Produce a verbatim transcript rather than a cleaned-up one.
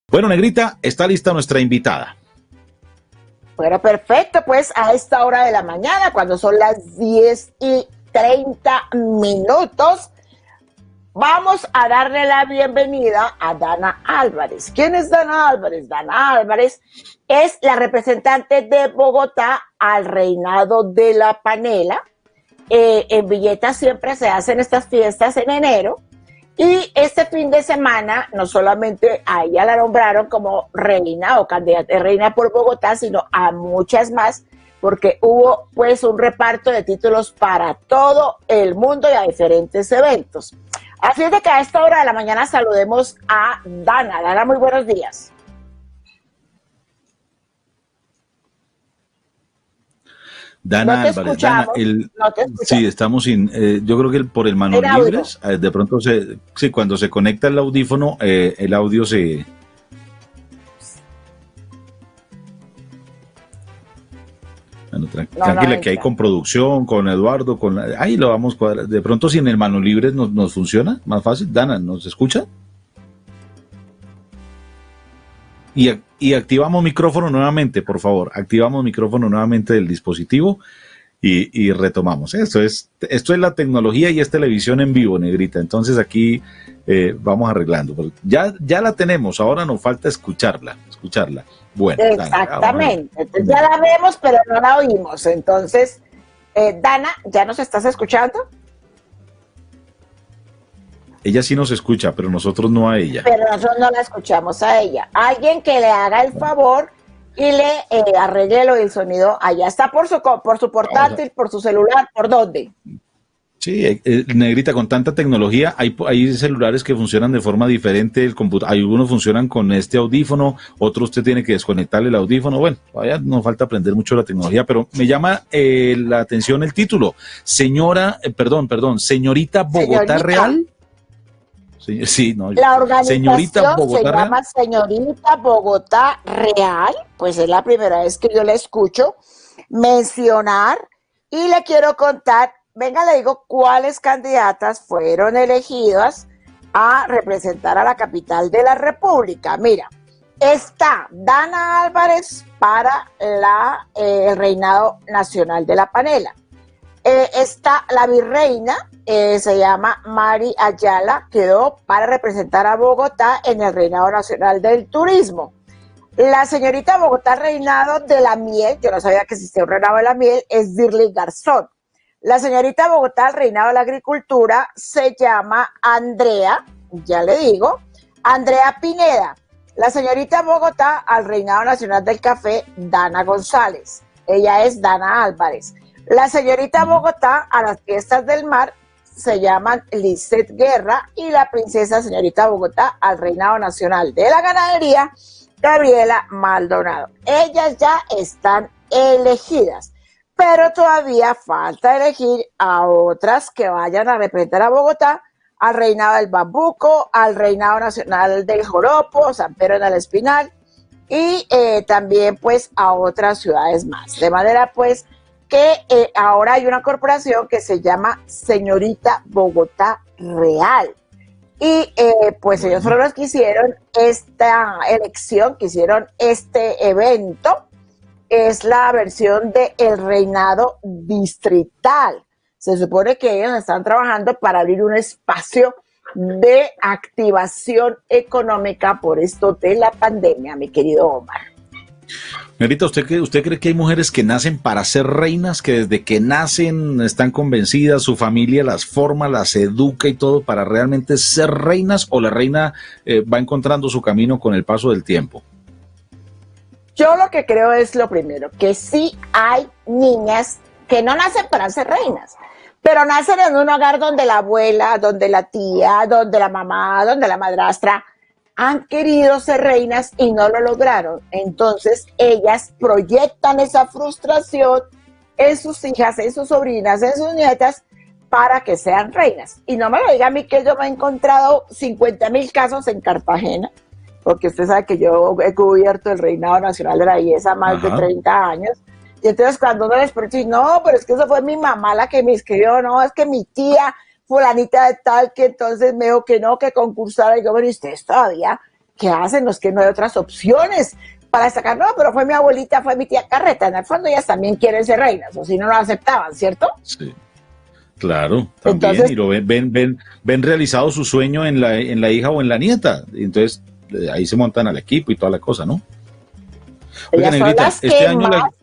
Bueno, Negrita, está lista nuestra invitada. Bueno, perfecto, pues a esta hora de la mañana, cuando son las diez y treinta minutos, vamos a darle la bienvenida a Dana Álvarez. ¿Quién es Dana Álvarez? Dana Álvarez es la representante de Bogotá al Reinado de la Panela. Eh, en Villeta siempre se hacen estas fiestas en enero. Y este fin de semana, no solamente a ella la nombraron como reina o candidata de reina por Bogotá, sino a muchas más, porque hubo pues un reparto de títulos para todo el mundo y a diferentes eventos. Así es de que a esta hora de la mañana saludemos a Dana. Dana, muy buenos días. Dana no te Álvarez, escuchamos, Dana, el, no te escuchamos. Sí, estamos sin, eh, yo creo que el, por el manos libres, eh, de pronto se, sí, cuando se conecta el audífono, eh, el audio se... Bueno, tra no, tranquila, no, que hay con producción, con Eduardo, con la, ahí lo vamos a cuadrar. De pronto si en el manos libres nos, nos funciona, más fácil. Dana, ¿nos escucha? Y, y activamos micrófono nuevamente, por favor. Activamos micrófono nuevamente del dispositivo y, y retomamos. Esto es, esto es la tecnología y es televisión en vivo, Negrita. Entonces aquí eh, vamos arreglando. Ya, ya la tenemos, ahora nos falta escucharla. escucharla. Bueno, exactamente. Dana, Entonces ya la vemos, pero no la oímos. Entonces, eh, Dana, ¿ya nos estás escuchando? Ella sí nos escucha, pero nosotros no a ella. Pero nosotros no la escuchamos a ella. Alguien que le haga el favor y le eh, arregle el sonido. Allá está por su, por su portátil, por su celular, ¿por dónde? Sí, eh, Negrita, con tanta tecnología, hay, hay celulares que funcionan de forma diferente. El computador, algunos funcionan con este audífono, otros usted tiene que desconectarle el audífono. Bueno, todavía nos falta aprender mucho la tecnología, pero me llama eh, la atención el título. Señora, eh, perdón, perdón, señorita Bogotá Señorita. Real. Sí, no, la organización señorita Bogotá se llama Real. Señorita Bogotá Real, pues es la primera vez que yo la escucho mencionar y le quiero contar, venga, le digo cuáles candidatas fueron elegidas a representar a la capital de la República. Mira, está Dana Álvarez para la, eh, el Reinado Nacional de la Panela. Eh, está la virreina, eh, se llama Mari Ayala, quedó para representar a Bogotá en el Reinado Nacional del Turismo. La señorita Bogotá Reinado de la Miel, yo no sabía que existía un Reinado de la Miel, es Dirley Garzón. La señorita Bogotá Reinado de la Agricultura se llama Andrea, ya le digo, Andrea Pineda. La señorita Bogotá al Reinado Nacional del Café, Dana González. Ella es Dana Álvarez. La señorita Bogotá a las fiestas del mar se llaman Lizeth Guerra y la princesa señorita Bogotá al Reinado Nacional de la Ganadería, Gabriela Maldonado. Ellas ya están elegidas, pero todavía falta elegir a otras que vayan a representar a Bogotá al Reinado del Bambuco, al Reinado Nacional del Joropo, San Pedro del Espinal y eh, también pues a otras ciudades más. De manera pues que eh, ahora hay una corporación que se llama Señorita Bogotá Real. Y eh, pues ellos fueron los que hicieron esta elección, que hicieron este evento. Es la versión de el reinado distrital. Se supone que ellos están trabajando para abrir un espacio de activación económica por esto de la pandemia, mi querido Omar. Negrita, ¿usted cree, ¿usted cree que hay mujeres que nacen para ser reinas, que desde que nacen están convencidas, su familia las forma, las educa y todo para realmente ser reinas, o la reina eh, va encontrando su camino con el paso del tiempo? Yo lo que creo es lo primero, que sí hay niñas que no nacen para ser reinas, pero nacen en un hogar donde la abuela, donde la tía, donde la mamá, donde la madrastra han querido ser reinas y no lo lograron. Entonces ellas proyectan esa frustración en sus hijas, en sus sobrinas, en sus nietas, para que sean reinas. Y no me lo diga a mí, que yo me he encontrado cincuenta mil casos en Cartagena, porque usted sabe que yo he cubierto el Reinado Nacional de la Belleza más Ajá. de treinta años. Y entonces cuando uno les pregunta, no, pero es que eso fue mi mamá la que me inscribió, no, es que mi tía fulanita de tal, que entonces me dijo que no, que concursara. Y yo, bueno, ¿y ustedes todavía ¿qué hacen los que no hay otras opciones para destacar? No, pero fue mi abuelita, fue mi tía Carreta. En el fondo ellas también quieren ser reinas, o si no, no aceptaban, ¿cierto? Sí. Claro, también, Entonces, y lo ven, ven, ven, ven realizado su sueño en la, en la hija o en la nieta. Entonces, ahí se montan al equipo y toda la cosa, ¿no? Oiga, ellas son Negrita, las este que año más la,